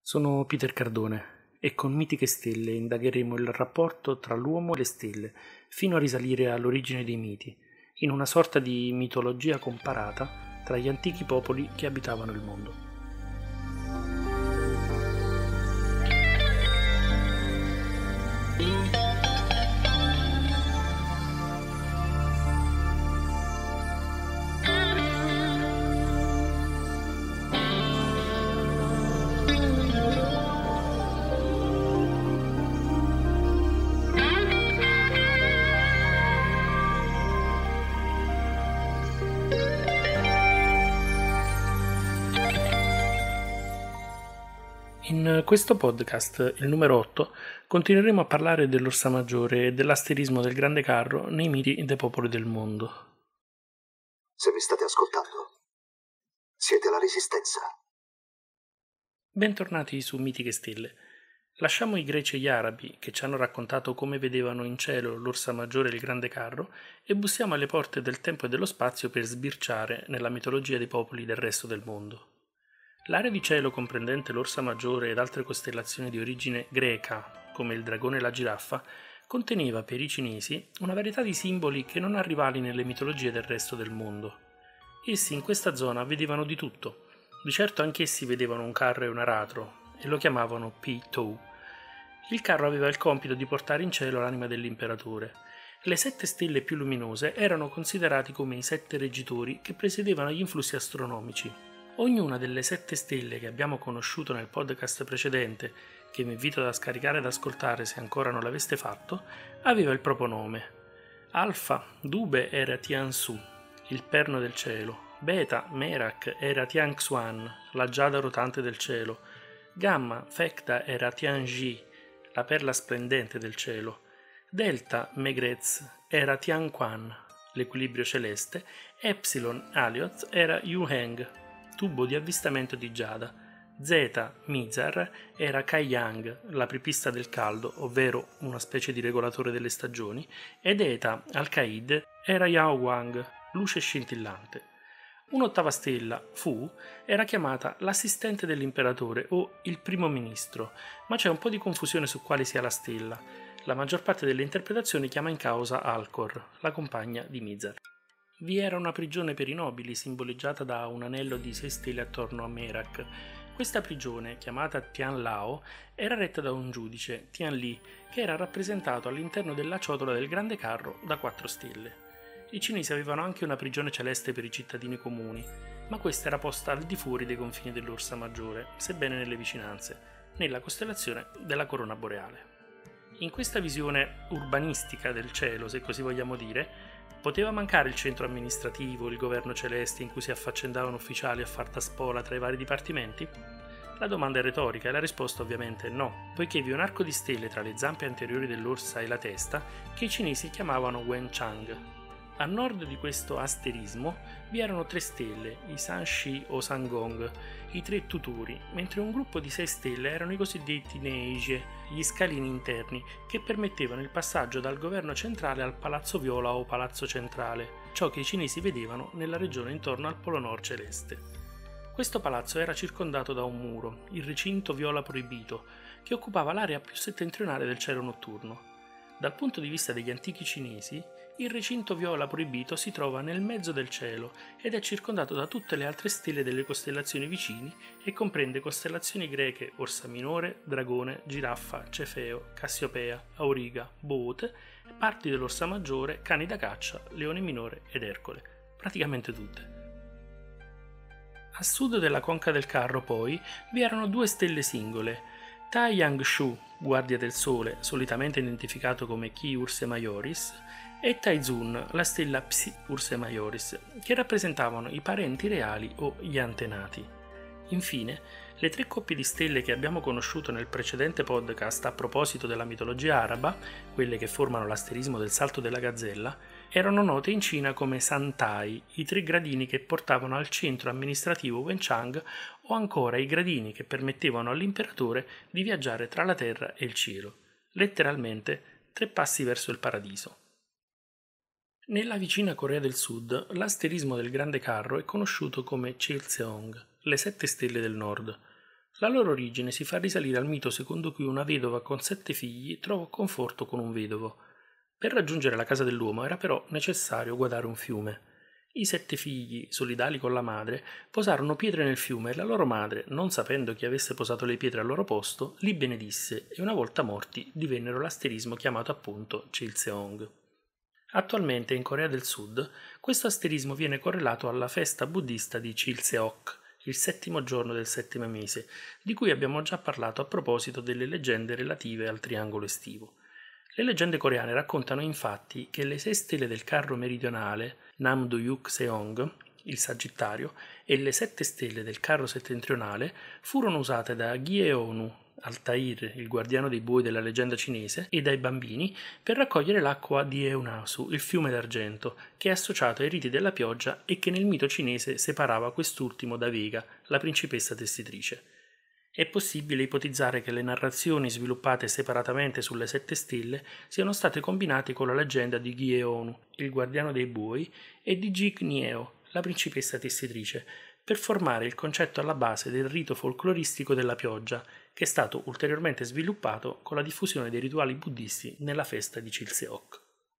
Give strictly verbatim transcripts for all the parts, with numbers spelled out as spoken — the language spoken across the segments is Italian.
Sono Peter Cardone e con Mitiche Stelle indagheremo il rapporto tra l'uomo e le stelle, fino a risalire all'origine dei miti, in una sorta di mitologia comparata tra gli antichi popoli che abitavano il mondo. In questo podcast, il numero otto, continueremo a parlare dell'Orsa Maggiore e dell'asterismo del Grande Carro nei miti dei popoli del mondo. Se mi state ascoltando, siete la Resistenza. Bentornati su Mitiche Stelle. Lasciamo i greci e gli arabi, che ci hanno raccontato come vedevano in cielo l'Orsa Maggiore e il Grande Carro, e bussiamo alle porte del tempo e dello spazio per sbirciare nella mitologia dei popoli del resto del mondo. L'area di cielo comprendente l'Orsa Maggiore ed altre costellazioni di origine greca, come il dragone e la giraffa, conteneva per i cinesi una varietà di simboli che non ha rivali nelle mitologie del resto del mondo. Essi in questa zona vedevano di tutto. Di certo anch'essi vedevano un carro e un aratro, e lo chiamavano Pi-Tou. Il carro aveva il compito di portare in cielo l'anima dell'imperatore. Le sette stelle più luminose erano considerati come i sette reggitori che presiedevano gli influssi astronomici. Ognuna delle sette stelle che abbiamo conosciuto nel podcast precedente, che vi invito ad scaricare ed ascoltare se ancora non l'aveste fatto, aveva il proprio nome. Alfa, Dube era Tiansu, il perno del cielo. Beta, Merak, era Tianxuan, la giada rotante del cielo. Gamma, Fecta, era Tianji, la perla splendente del cielo. Delta, Megrez, era Tianquan, l'equilibrio celeste. Epsilon, Alioth, era Yuheng, tubo di avvistamento di giada. Zeta, Mizar, era Kaiyang, l'apripista del caldo, ovvero una specie di regolatore delle stagioni, ed Eta, Alcaid, era Yaowang, luce scintillante. Un'ottava stella, Fu, era chiamata l'assistente dell'imperatore o il primo ministro, ma c'è un po' di confusione su quale sia la stella. La maggior parte delle interpretazioni chiama in causa Alcor, la compagna di Mizar. Vi era una prigione per i nobili, simboleggiata da un anello di sei stelle attorno a Merak. Questa prigione, chiamata Tian Lao, era retta da un giudice, Tian Li, che era rappresentato all'interno della ciotola del Grande Carro da quattro stelle. I cinesi avevano anche una prigione celeste per i cittadini comuni, ma questa era posta al di fuori dei confini dell'Orsa Maggiore, sebbene nelle vicinanze, nella costellazione della Corona Boreale. In questa visione urbanistica del cielo, se così vogliamo dire, poteva mancare il centro amministrativo, il governo celeste in cui si affaccendavano ufficiali a far da spola tra i vari dipartimenti? La domanda è retorica e la risposta ovviamente è no, poiché vi è un arco di stelle tra le zampe anteriori dell'orsa e la testa che i cinesi chiamavano Wenchang. A nord di questo asterismo vi erano tre stelle, i Sanshi o Sangong, i tre tutori, mentre un gruppo di sei stelle erano i cosiddetti Neige, gli scalini interni, che permettevano il passaggio dal governo centrale al Palazzo Viola o Palazzo Centrale, ciò che i cinesi vedevano nella regione intorno al Polo Nord celeste. Questo palazzo era circondato da un muro, il recinto Viola Proibito, che occupava l'area più settentrionale del cielo notturno. Dal punto di vista degli antichi cinesi, il recinto Viola Proibito si trova nel mezzo del cielo ed è circondato da tutte le altre stelle delle costellazioni vicini e comprende costellazioni greche Orsa Minore, Dragone, Giraffa, Cefeo, Cassiopea, Auriga, Boot, parti dell'Orsa Maggiore, Cani da caccia, Leone Minore ed Ercole, praticamente tutte. A sud della conca del carro, poi, vi erano due stelle singole, Taiyang-shu, guardia del sole, solitamente identificato come Chi Ursae Majoris, e Taizun, la stella Psi Ursae Majoris, che rappresentavano i parenti reali o gli antenati. Infine, le tre coppie di stelle che abbiamo conosciuto nel precedente podcast a proposito della mitologia araba, quelle che formano l'asterismo del salto della gazzella, erano note in Cina come Santai, i tre gradini che portavano al centro amministrativo Wenchang, o ancora i gradini che permettevano all'imperatore di viaggiare tra la terra e il cielo, letteralmente tre passi verso il paradiso. Nella vicina Corea del Sud, l'asterismo del Grande Carro è conosciuto come Cheilseong, le sette stelle del nord. La loro origine si fa risalire al mito secondo cui una vedova con sette figli trovò conforto con un vedovo. Per raggiungere la casa dell'uomo era però necessario guardare un fiume. I sette figli, solidali con la madre, posarono pietre nel fiume e la loro madre, non sapendo chi avesse posato le pietre al loro posto, li benedisse e una volta morti divennero l'asterismo chiamato appunto Chilseong. Attualmente in Corea del Sud questo asterismo viene correlato alla festa buddista di Chilseok, il settimo giorno del settimo mese, di cui abbiamo già parlato a proposito delle leggende relative al triangolo estivo. Le leggende coreane raccontano infatti che le sei stelle del carro meridionale, Namduyuk Seong, il Sagittario, e le sette stelle del carro settentrionale furono usate da Gyeonu, Altair, il guardiano dei buoi della leggenda cinese, e dai bambini per raccogliere l'acqua di Eonasu, il fiume d'argento, che è associato ai riti della pioggia e che nel mito cinese separava quest'ultimo da Vega, la principessa tessitrice. È possibile ipotizzare che le narrazioni sviluppate separatamente sulle sette stelle siano state combinate con la leggenda di Gyeonu, il guardiano dei buoi, e di Jignyeo, la principessa tessitrice, per formare il concetto alla base del rito folcloristico della pioggia, che è stato ulteriormente sviluppato con la diffusione dei rituali buddisti nella festa di Chilseok.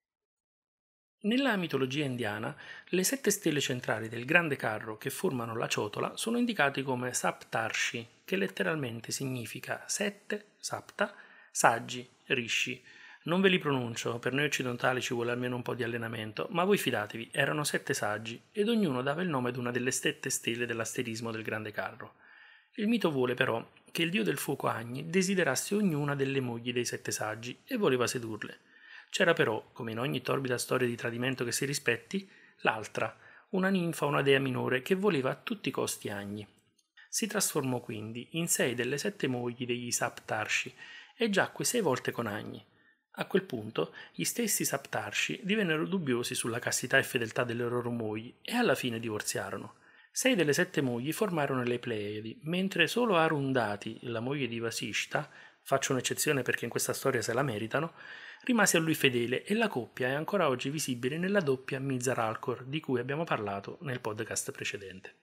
Nella mitologia indiana, le sette stelle centrali del grande carro che formano la ciotola sono indicati come Saptarshi, che letteralmente significa sette, Sapta, saggi, Rishi. Non ve li pronuncio, per noi occidentali ci vuole almeno un po' di allenamento, ma voi fidatevi, erano sette saggi, ed ognuno dava il nome ad una delle sette stelle dell'asterismo del grande carro. Il mito vuole però che il dio del fuoco Agni desiderasse ognuna delle mogli dei sette saggi e voleva sedurle. C'era però, come in ogni torbida storia di tradimento che si rispetti, l'altra, una ninfa o una dea minore che voleva a tutti i costi Agni. Si trasformò quindi in sei delle sette mogli degli Saptarshi e giacque sei volte con Agni. A quel punto gli stessi Saptarshi divennero dubbiosi sulla castità e fedeltà delle loro mogli e alla fine divorziarono. Sei delle sette mogli formarono le Pleiadi, mentre solo Arundhati, la moglie di Vasishta, faccio un'eccezione perché in questa storia se la meritano, rimase a lui fedele e la coppia è ancora oggi visibile nella doppia Mizar-Alcor di cui abbiamo parlato nel podcast precedente.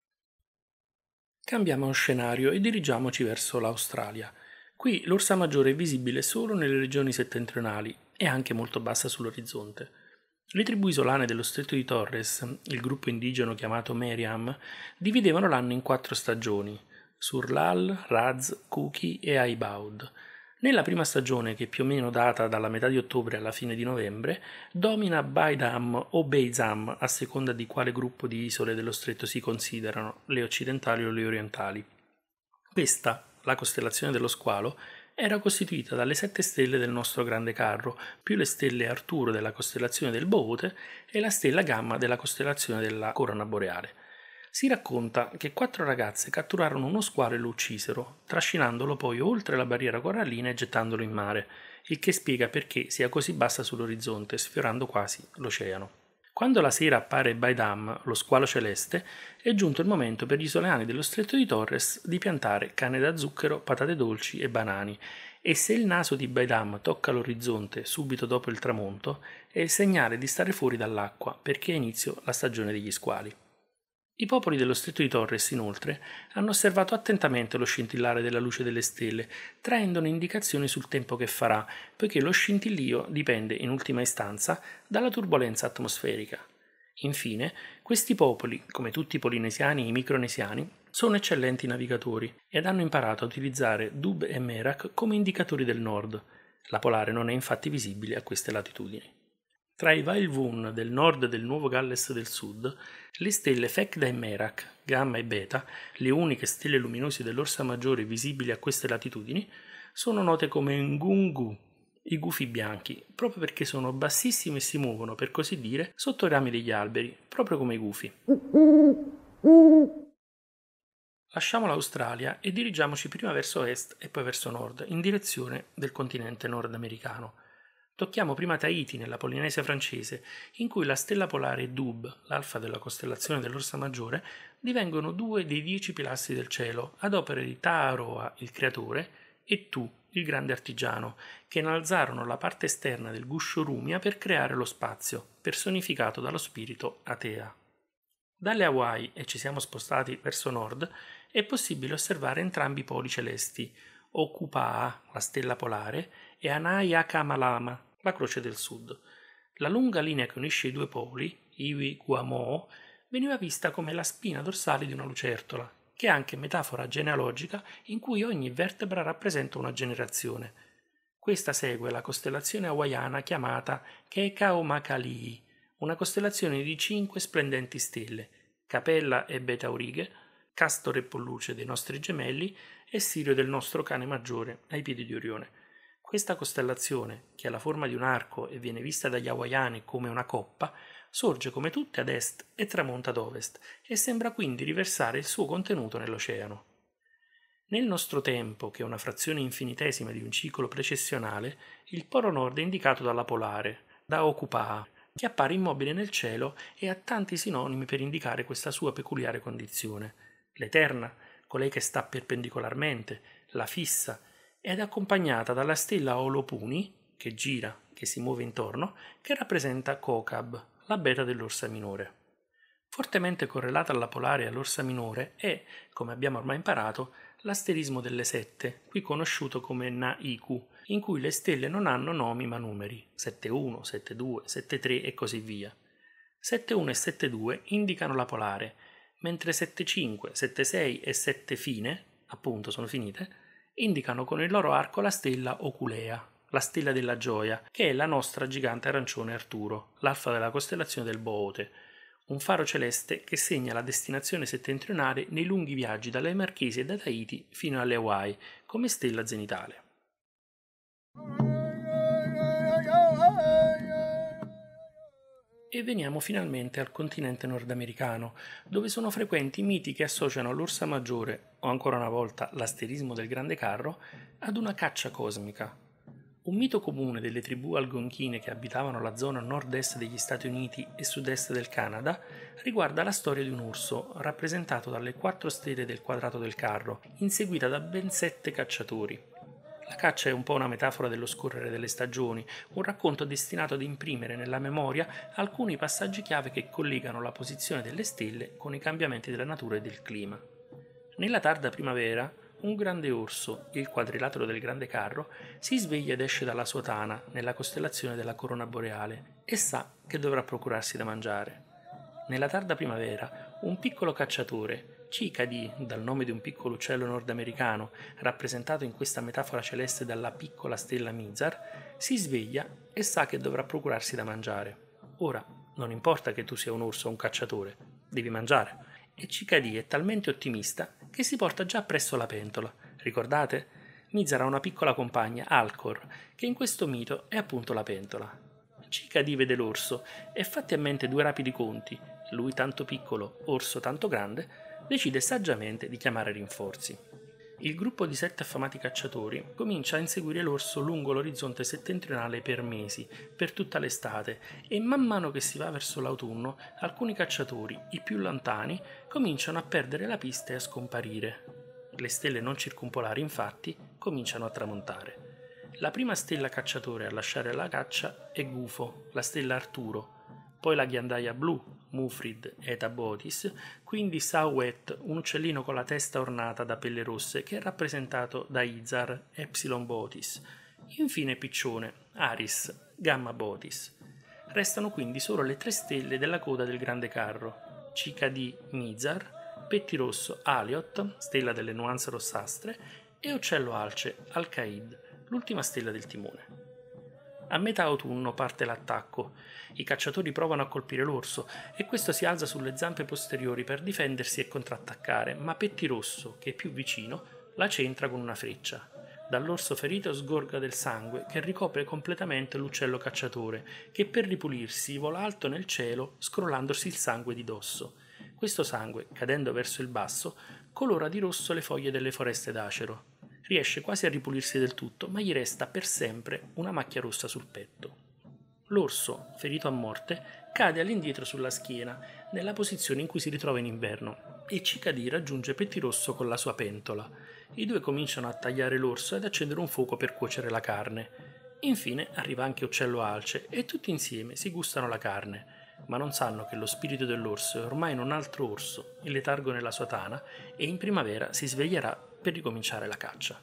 Cambiamo scenario e dirigiamoci verso l'Australia. Qui l'orsa maggiore è visibile solo nelle regioni settentrionali e anche molto bassa sull'orizzonte. Le tribù isolane dello stretto di Torres, il gruppo indigeno chiamato Meriam, dividevano l'anno in quattro stagioni: Surlal, Raz, Kuki e Aibaud. Nella prima stagione, che più o meno data dalla metà di ottobre alla fine di novembre, domina Baidam o Beizam, a seconda di quale gruppo di isole dello stretto si considerano, le occidentali o le orientali. Questa, la costellazione dello Squalo, era costituita dalle sette stelle del nostro grande carro, più le stelle Arturo della costellazione del Bovote e la stella Gamma della costellazione della Corona Boreale. Si racconta che quattro ragazze catturarono uno squalo e lo uccisero, trascinandolo poi oltre la barriera corallina e gettandolo in mare, il che spiega perché sia così bassa sull'orizzonte, sfiorando quasi l'oceano. Quando la sera appare Baidam, lo squalo celeste, è giunto il momento per gli isolani dello stretto di Torres di piantare canne da zucchero, patate dolci e banani, e se il naso di Baidam tocca l'orizzonte subito dopo il tramonto, è il segnale di stare fuori dall'acqua, perché è inizio la stagione degli squali. I popoli dello stretto di Torres, inoltre, hanno osservato attentamente lo scintillare della luce delle stelle, traendone indicazioni sul tempo che farà, poiché lo scintillio dipende, in ultima istanza, dalla turbolenza atmosferica. Infine, questi popoli, come tutti i polinesiani e i micronesiani, sono eccellenti navigatori ed hanno imparato a utilizzare Dub e Merak come indicatori del nord. La polare non è infatti visibile a queste latitudini. Tra i Vailvun del nord e del Nuovo Galles del sud, le stelle Phecda e Merak, Gamma e Beta, le uniche stelle luminose dell'Orsa Maggiore visibili a queste latitudini, sono note come Ngungu, i gufi bianchi, proprio perché sono bassissimi e si muovono, per così dire, sotto i rami degli alberi, proprio come i gufi. Lasciamo l'Australia e dirigiamoci prima verso est e poi verso nord, in direzione del continente nordamericano. Tocchiamo prima Tahiti, nella Polinesia francese, in cui la stella polare Dub, l'alfa della costellazione dell'Orsa Maggiore, divengono due dei dieci pilastri del cielo, ad opera di Taaroa, il creatore, e Tu, il grande artigiano, che innalzarono la parte esterna del guscio Rumia per creare lo spazio, personificato dallo spirito Atea. Dalle Hawaii, e ci siamo spostati verso nord, è possibile osservare entrambi i poli celesti, Okupaa, la stella polare, e Anai-Akamalama, la croce del sud. La lunga linea che unisce i due poli, Iwi-Guamoo, veniva vista come la spina dorsale di una lucertola, che è anche metafora genealogica in cui ogni vertebra rappresenta una generazione. Questa segue la costellazione hawaiana chiamata Kekaomakalii, una costellazione di cinque splendenti stelle, Capella e Beta Aurighe, Castore e Polluce dei nostri gemelli e Sirio del nostro cane maggiore ai piedi di Orione. Questa costellazione, che ha la forma di un arco e viene vista dagli hawaiani come una coppa, sorge come tutte ad est e tramonta ad ovest e sembra quindi riversare il suo contenuto nell'oceano. Nel nostro tempo, che è una frazione infinitesima di un ciclo precessionale, il polo nord è indicato dalla polare, da Okupaa, che appare immobile nel cielo e ha tanti sinonimi per indicare questa sua peculiare condizione. L'eterna, colei che sta perpendicolarmente, la fissa, ed è accompagnata dalla stella Olopuni, che gira, che si muove intorno, che rappresenta Kokab, la beta dell'Orsa Minore. Fortemente correlata alla polare e all'Orsa Minore è, come abbiamo ormai imparato, l'asterismo delle sette, qui conosciuto come Na-Iku, in cui le stelle non hanno nomi ma numeri, sette uno, sette due, sette tre e così via. sette uno e sette due indicano la polare, mentre sette cinque, sette sei e sette fine, appunto sono finite, indicano con il loro arco la stella Oculea, la stella della gioia, che è la nostra gigante arancione Arturo, l'alfa della costellazione del Boote, un faro celeste che segna la destinazione settentrionale nei lunghi viaggi dalle Marchesi e da Tahiti fino alle Hawaii, come stella zenitale. E veniamo finalmente al continente nordamericano, dove sono frequenti i miti che associano l'Orsa Maggiore, o ancora una volta l'asterismo del Grande Carro, ad una caccia cosmica. Un mito comune delle tribù algonchine che abitavano la zona nord-est degli Stati Uniti e sud-est del Canada riguarda la storia di un urso, rappresentato dalle quattro stelle del quadrato del carro, inseguita da ben sette cacciatori. La caccia è un po' una metafora dello scorrere delle stagioni, un racconto destinato ad imprimere nella memoria alcuni passaggi chiave che collegano la posizione delle stelle con i cambiamenti della natura e del clima. Nella tarda primavera, un grande orso, il quadrilatero del Grande Carro, si sveglia ed esce dalla sua tana, nella costellazione della Corona Boreale, e sa che dovrà procurarsi da mangiare. Nella tarda primavera, un piccolo cacciatore, Cicadi, dal nome di un piccolo uccello nordamericano, rappresentato in questa metafora celeste dalla piccola stella Mizar, si sveglia e sa che dovrà procurarsi da mangiare. Ora, non importa che tu sia un orso o un cacciatore, devi mangiare. E Cicadi è talmente ottimista che si porta già presso la pentola. Ricordate? Mizar ha una piccola compagna, Alcor, che in questo mito è appunto la pentola. Cicadi vede l'orso e, fatti a mente due rapidi conti, lui tanto piccolo, orso tanto grande, decide saggiamente di chiamare rinforzi. Il gruppo di sette affamati cacciatori comincia a inseguire l'orso lungo l'orizzonte settentrionale per mesi, per tutta l'estate, e man mano che si va verso l'autunno, alcuni cacciatori, i più lontani, cominciano a perdere la pista e a scomparire. Le stelle non circumpolari, infatti, cominciano a tramontare. La prima stella cacciatore a lasciare la caccia è Gufo, la stella Arturo, poi la ghiandaia blu, Mufrid, Eta Botis, quindi Sauet, un uccellino con la testa ornata da pelle rosse che è rappresentato da Izar, Epsilon Botis, infine Piccione, Aris, Gamma Botis. Restano quindi solo le tre stelle della coda del Grande Carro, Cicadi Mizar, Pettirosso Aliot, stella delle nuance rossastre, e Uccello Alce, Alcaid, l'ultima stella del timone. A metà autunno parte l'attacco. I cacciatori provano a colpire l'orso e questo si alza sulle zampe posteriori per difendersi e contrattaccare, ma Pettirosso, che è più vicino, la centra con una freccia. Dall'orso ferito sgorga del sangue che ricopre completamente l'uccello cacciatore, che per ripulirsi vola alto nel cielo scrollandosi il sangue di dosso. Questo sangue, cadendo verso il basso, colora di rosso le foglie delle foreste d'acero. Riesce quasi a ripulirsi del tutto, ma gli resta per sempre una macchia rossa sul petto. L'orso, ferito a morte, cade all'indietro sulla schiena, nella posizione in cui si ritrova in inverno, e Cicadi raggiunge Pettirosso con la sua pentola. I due cominciano a tagliare l'orso ed accendere un fuoco per cuocere la carne. Infine arriva anche Uccello Alce e tutti insieme si gustano la carne. ma non sanno che lo spirito dell'orso è ormai in un altro orso, in letargo nella sua tana, e in primavera si sveglierà per ricominciare la caccia.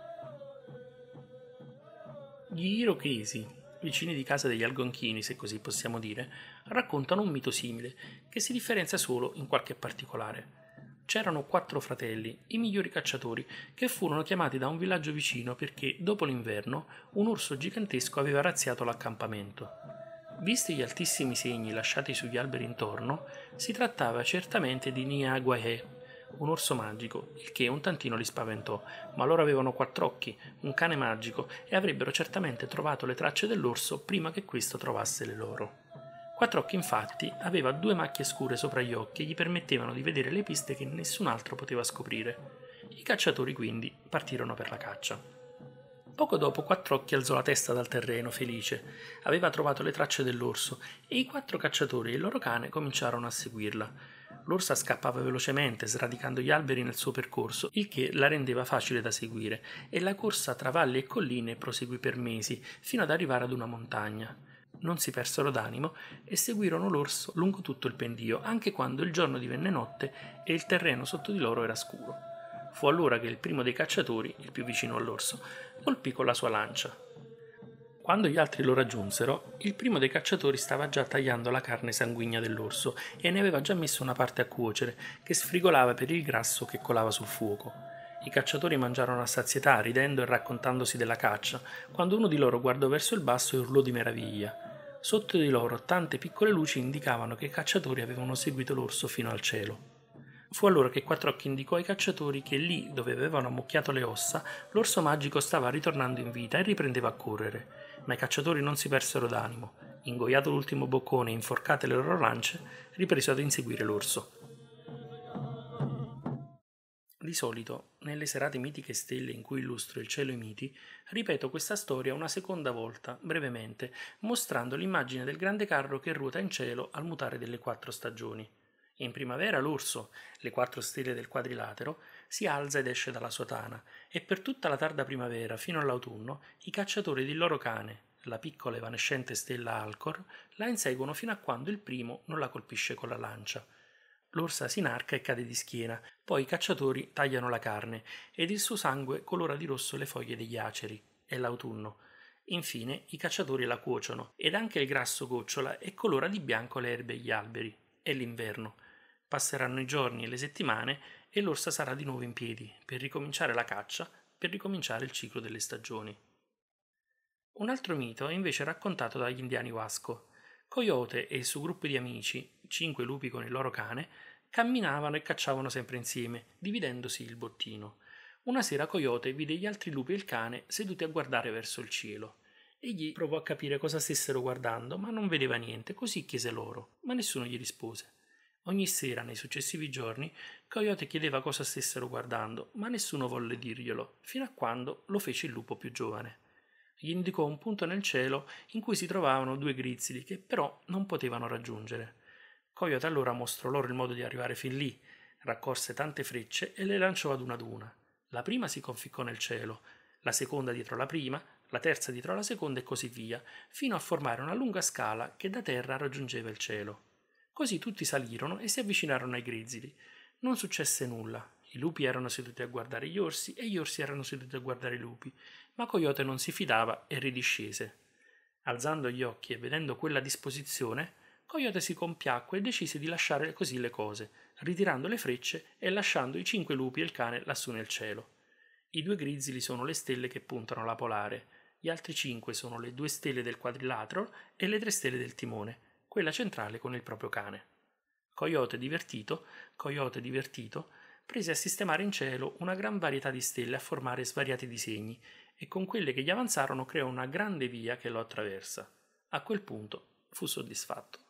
Gli Irokesi, vicini di casa degli Algonchini, se così possiamo dire, raccontano un mito simile, che si differenzia solo in qualche particolare. C'erano quattro fratelli, i migliori cacciatori, che furono chiamati da un villaggio vicino perché, dopo l'inverno, un orso gigantesco aveva razziato l'accampamento. Visti gli altissimi segni lasciati sugli alberi intorno, si trattava certamente di Niagwahe, un orso magico, il che un tantino li spaventò, ma loro avevano quattro occhi, un cane magico, e avrebbero certamente trovato le tracce dell'orso prima che questo trovasse le loro. Quattrocchi infatti aveva due macchie scure sopra gli occhi e gli permettevano di vedere le piste che nessun altro poteva scoprire. I cacciatori quindi partirono per la caccia. Poco dopo Quattrocchi alzò la testa dal terreno, felice. Aveva trovato le tracce dell'orso e i quattro cacciatori e il loro cane cominciarono a seguirla. L'orsa scappava velocemente, sradicando gli alberi nel suo percorso, il che la rendeva facile da seguire, e la corsa tra valli e colline proseguì per mesi, fino ad arrivare ad una montagna. Non si persero d'animo e seguirono l'orso lungo tutto il pendio, anche quando il giorno divenne notte e il terreno sotto di loro era scuro. Fu allora che il primo dei cacciatori, il più vicino all'orso, colpì con la sua lancia. Quando gli altri lo raggiunsero, il primo dei cacciatori stava già tagliando la carne sanguigna dell'orso e ne aveva già messo una parte a cuocere, che sfrigolava per il grasso che colava sul fuoco. I cacciatori mangiarono a sazietà, ridendo e raccontandosi della caccia, quando uno di loro guardò verso il basso e urlò di meraviglia. Sotto di loro tante piccole luci indicavano che i cacciatori avevano seguito l'orso fino al cielo. Fu allora che Quattrocchi indicò ai cacciatori che lì, dove avevano ammucchiato le ossa, l'orso magico stava ritornando in vita e riprendeva a correre, ma i cacciatori non si persero d'animo. Ingoiato l'ultimo boccone e inforcate le loro lance, ripresero ad inseguire l'orso. Di solito, nelle serate mitiche stelle in cui illustro il cielo e i miti, ripeto questa storia una seconda volta, brevemente, mostrando l'immagine del grande carro che ruota in cielo al mutare delle quattro stagioni. In primavera l'orso, le quattro stelle del quadrilatero, si alza ed esce dalla sua tana, e per tutta la tarda primavera fino all'autunno i cacciatori del loro cane, la piccola evanescente stella Alcor, la inseguono fino a quando il primo non la colpisce con la lancia. L'orsa si inarca e cade di schiena, poi i cacciatori tagliano la carne ed il suo sangue colora di rosso le foglie degli aceri. È l'autunno. Infine i cacciatori la cuociono ed anche il grasso gocciola e colora di bianco le erbe e gli alberi. È l'inverno. Passeranno i giorni e le settimane e l'orsa sarà di nuovo in piedi per ricominciare la caccia, per ricominciare il ciclo delle stagioni. Un altro mito è invece raccontato dagli indiani Wasco. Coyote e il suo gruppo di amici, cinque lupi con il loro cane, camminavano e cacciavano sempre insieme, dividendosi il bottino. Una sera Coyote vide gli altri lupi e il cane seduti a guardare verso il cielo. Egli provò a capire cosa stessero guardando, ma non vedeva niente, così chiese loro, ma nessuno gli rispose. Ogni sera, nei successivi giorni, Coyote chiedeva cosa stessero guardando, ma nessuno volle dirglielo, fino a quando lo fece il lupo più giovane. Gli indicò un punto nel cielo in cui si trovavano due grizzili che però non potevano raggiungere. Coyote allora mostrò loro il modo di arrivare fin lì, raccolse tante frecce e le lanciò ad una ad una. La prima si conficcò nel cielo, la seconda dietro la prima, la terza dietro la seconda e così via, fino a formare una lunga scala che da terra raggiungeva il cielo. Così tutti salirono e si avvicinarono ai grizzili. Non successe nulla. I lupi erano seduti a guardare gli orsi e gli orsi erano seduti a guardare i lupi, ma Coyote non si fidava e ridiscese. Alzando gli occhi e vedendo quella disposizione, Coyote si compiacque e decise di lasciare così le cose, ritirando le frecce e lasciando i cinque lupi e il cane lassù nel cielo. I due grizzili sono le stelle che puntano alla polare, gli altri cinque sono le due stelle del quadrilatero e le tre stelle del timone, quella centrale con il proprio cane. Coyote divertito, Coyote divertito, prese a sistemare in cielo una gran varietà di stelle a formare svariati disegni e con quelle che gli avanzarono creò una grande via che lo attraversa. A quel punto fu soddisfatto.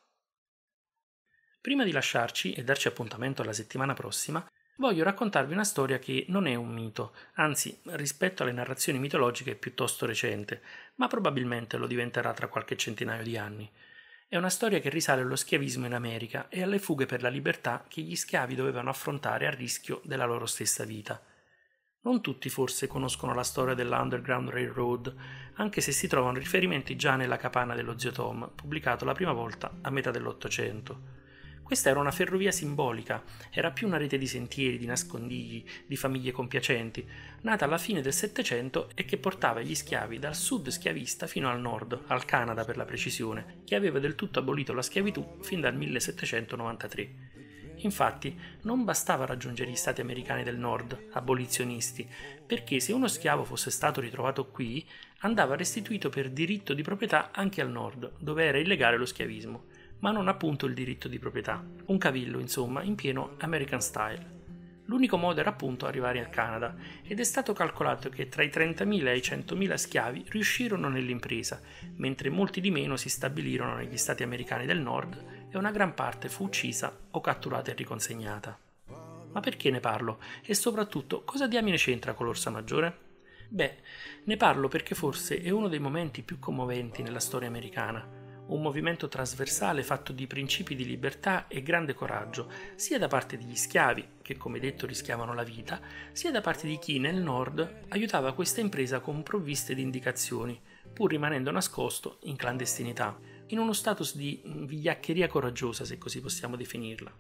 Prima di lasciarci e darci appuntamento alla settimana prossima, voglio raccontarvi una storia che non è un mito, anzi, rispetto alle narrazioni mitologiche è piuttosto recente, ma probabilmente lo diventerà tra qualche centinaio di anni. È una storia che risale allo schiavismo in America e alle fughe per la libertà che gli schiavi dovevano affrontare a rischio della loro stessa vita. Non tutti forse conoscono la storia dell'Underground Railroad, anche se si trovano riferimenti già nella Capanna dello zio Tom, pubblicato la prima volta a metà dell'Ottocento. Questa era una ferrovia simbolica, era più una rete di sentieri, di nascondigli, di famiglie compiacenti, nata alla fine del Settecento e che portava gli schiavi dal sud schiavista fino al nord, al Canada per la precisione, che aveva del tutto abolito la schiavitù fin dal millesettecentonovantatré. Infatti, non bastava raggiungere gli stati americani del nord, abolizionisti, perché se uno schiavo fosse stato ritrovato qui, andava restituito per diritto di proprietà anche al nord, dove era illegale lo schiavismo, ma non appunto il diritto di proprietà. Un cavillo, insomma, in pieno American style. L'unico modo era appunto arrivare al Canada, ed è stato calcolato che tra i trentamila e i centomila schiavi riuscirono nell'impresa, mentre molti di meno si stabilirono negli stati americani del nord e una gran parte fu uccisa o catturata e riconsegnata. Ma perché ne parlo? E soprattutto, cosa diamine c'entra con l'Orsa Maggiore? Beh, ne parlo perché forse è uno dei momenti più commoventi nella storia americana. Un movimento trasversale fatto di principi di libertà e grande coraggio, sia da parte degli schiavi, che come detto rischiavano la vita, sia da parte di chi nel nord aiutava questa impresa con provviste di indicazioni, pur rimanendo nascosto in clandestinità, in uno status di vigliaccheria coraggiosa, se così possiamo definirla.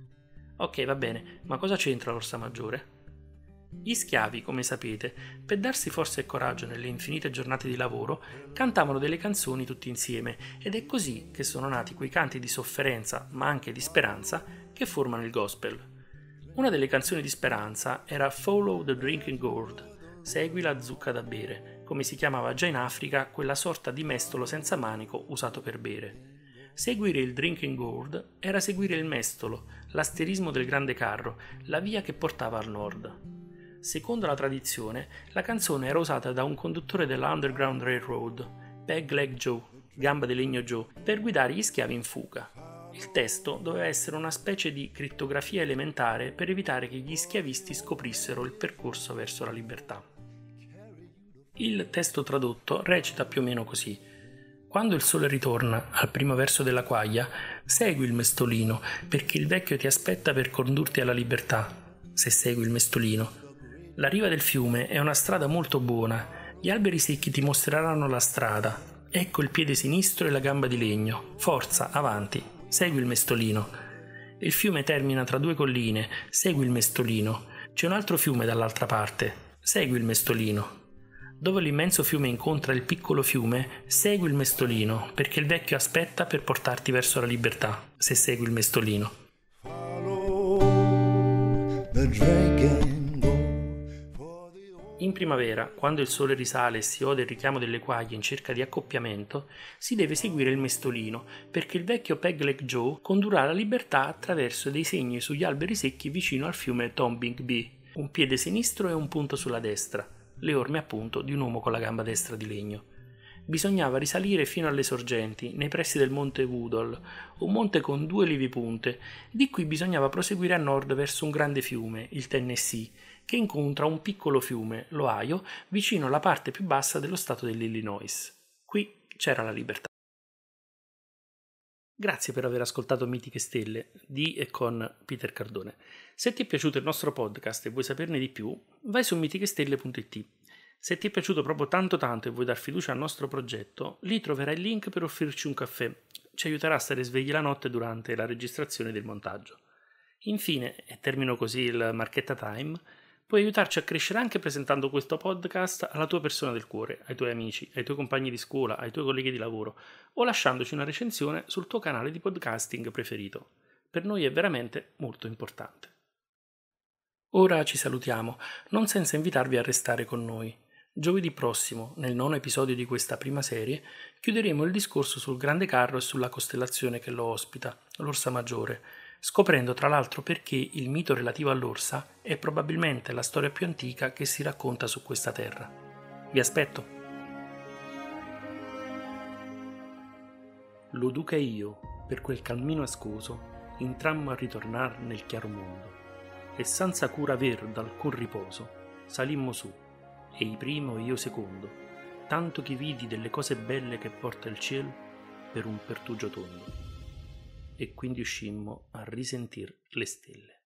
Ok, va bene, ma cosa c'entra l'Orsa Maggiore? Gli schiavi, come sapete, per darsi forza e coraggio nelle infinite giornate di lavoro, cantavano delle canzoni tutti insieme, ed è così che sono nati quei canti di sofferenza, ma anche di speranza, che formano il gospel. Una delle canzoni di speranza era Follow the Drinking Gourd, segui la zucca da bere, come si chiamava già in Africa quella sorta di mestolo senza manico usato per bere. Seguire il drinking gourd era seguire il mestolo, l'asterismo del grande carro, la via che portava al nord. Secondo la tradizione, la canzone era usata da un conduttore della Underground Railroad, Peg Leg Joe, gamba di legno Joe, per guidare gli schiavi in fuga. Il testo doveva essere una specie di crittografia elementare per evitare che gli schiavisti scoprissero il percorso verso la libertà. Il testo tradotto recita più o meno così: quando il sole ritorna al primo verso della quaglia, segui il mestolino, perché il vecchio ti aspetta per condurti alla libertà, se segui il mestolino. La riva del fiume è una strada molto buona, gli alberi secchi ti mostreranno la strada. Ecco il piede sinistro e la gamba di legno. Forza, avanti, segui il mestolino. Il fiume termina tra due colline, segui il mestolino. C'è un altro fiume dall'altra parte, segui il mestolino. Dove l'immenso fiume incontra il piccolo fiume, segui il mestolino, perché il vecchio aspetta per portarti verso la libertà, se segui il mestolino. In primavera, quando il sole risale e si ode il richiamo delle quaglie in cerca di accoppiamento, si deve seguire il mestolino, perché il vecchio Peg Leg Joe condurrà la libertà attraverso dei segni sugli alberi secchi vicino al fiume Tombigbee, un piede sinistro e un punto sulla destra, le orme appunto di un uomo con la gamba destra di legno. Bisognava risalire fino alle sorgenti, nei pressi del monte Woodall, un monte con due lievi punte. Di qui bisognava proseguire a nord verso un grande fiume, il Tennessee, che incontra un piccolo fiume, l'Ohio, vicino alla parte più bassa dello stato dell'Illinois. Qui c'era la libertà. Grazie per aver ascoltato Mitiche Stelle di e con Peter Cardone. Se ti è piaciuto il nostro podcast e vuoi saperne di più, vai su mitichestelle punto it. Se ti è piaciuto proprio tanto tanto e vuoi dar fiducia al nostro progetto, lì troverai il link per offrirci un caffè. Ci aiuterà a stare svegli la notte durante la registrazione del montaggio. Infine, e termino così il Marchetta Time, puoi aiutarci a crescere anche presentando questo podcast alla tua persona del cuore, ai tuoi amici, ai tuoi compagni di scuola, ai tuoi colleghi di lavoro, o lasciandoci una recensione sul tuo canale di podcasting preferito. Per noi è veramente molto importante. Ora ci salutiamo, non senza invitarvi a restare con noi. Giovedì prossimo, nel nono episodio di questa prima serie, chiuderemo il discorso sul grande carro e sulla costellazione che lo ospita, l'Orsa Maggiore, scoprendo tra l'altro perché il mito relativo all'orsa è probabilmente la storia più antica che si racconta su questa terra. Vi aspetto! Lo duca e io, per quel cammino ascoso, intrammo a ritornar nel chiaro mondo, e senza cura aver d'alcun riposo, salimmo su, e i primo e io secondo, tanto che vidi delle cose belle che porta il ciel per un pertugio tondo. E quindi uscimmo a risentir le stelle.